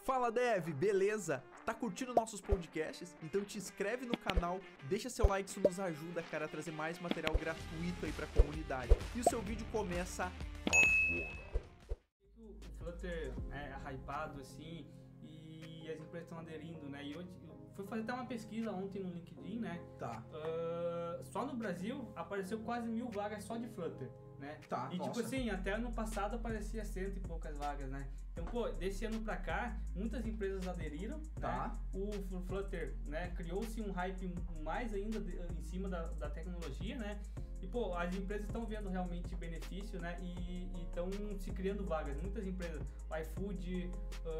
Fala Dev, beleza? Tá curtindo nossos podcasts? Então te inscreve no canal, deixa seu like, isso nos ajuda, cara, a trazer mais material gratuito aí pra comunidade. E o seu vídeo começa agora. O Flutter é hypado assim e as empresas estão aderindo, né? E eu fui fazer até uma pesquisa ontem no LinkedIn, né? Tá. Só no Brasil apareceu quase 1000 vagas só de Flutter, né? Tá, e nossa. tipo assim, até ano passado aparecia 100 e poucas vagas, né? Então, pô, desse ano pra cá, muitas empresas aderiram, Tá. né? O Flutter, né? Criou-se um hype mais ainda em cima da tecnologia, né? E, pô, as empresas estão vendo realmente benefício, né? E estão se criando vagas. Muitas empresas, o iFood,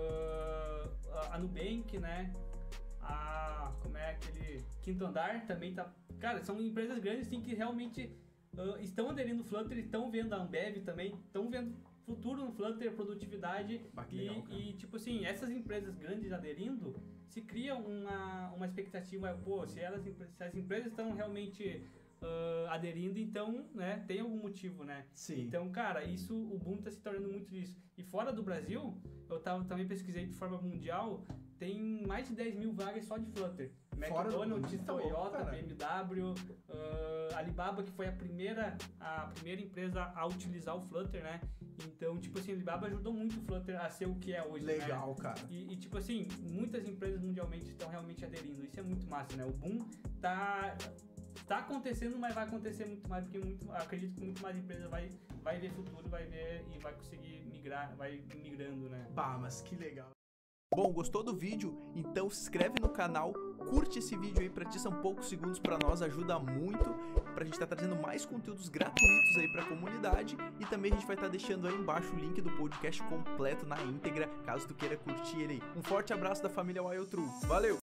a Nubank, né? Como é aquele Quinto Andar também tá... Cara, são empresas grandes assim, que realmente estão aderindo no Flutter, estão vendo a Ambev também, estão vendo futuro no Flutter, produtividade. Legal, e tipo assim, essas empresas grandes aderindo, se cria uma expectativa, pô, se as empresas estão realmente aderindo, então, né, tem algum motivo, né? Sim. Então, cara, o boom tá se tornando muito disso. E fora do Brasil, eu também pesquisei de forma mundial, tem mais de 10 mil vagas só de Flutter. McDonald's, Toyota, BMW, Alibaba, que foi a primeira empresa a utilizar o Flutter, né? Então, tipo assim, a Alibaba ajudou muito o Flutter a ser o que é hoje, Legal, né? cara. E, tipo assim, muitas empresas mundialmente estão realmente aderindo. Isso é muito massa, né? O boom tá acontecendo, mas vai acontecer muito mais, porque acredito que muito mais empresas vai ver futuro, vai ver e vai conseguir migrar, vai migrando, né? Bah, mas que legal. Bom, gostou do vídeo? Então se inscreve no canal, curte esse vídeo aí, pra ti são poucos segundos, pra nós ajuda muito, pra gente tá trazendo mais conteúdos gratuitos aí pra comunidade, e também a gente vai estar deixando aí embaixo o link do podcast completo na íntegra, caso tu queira curtir ele aí. Um forte abraço da família Wild True, valeu!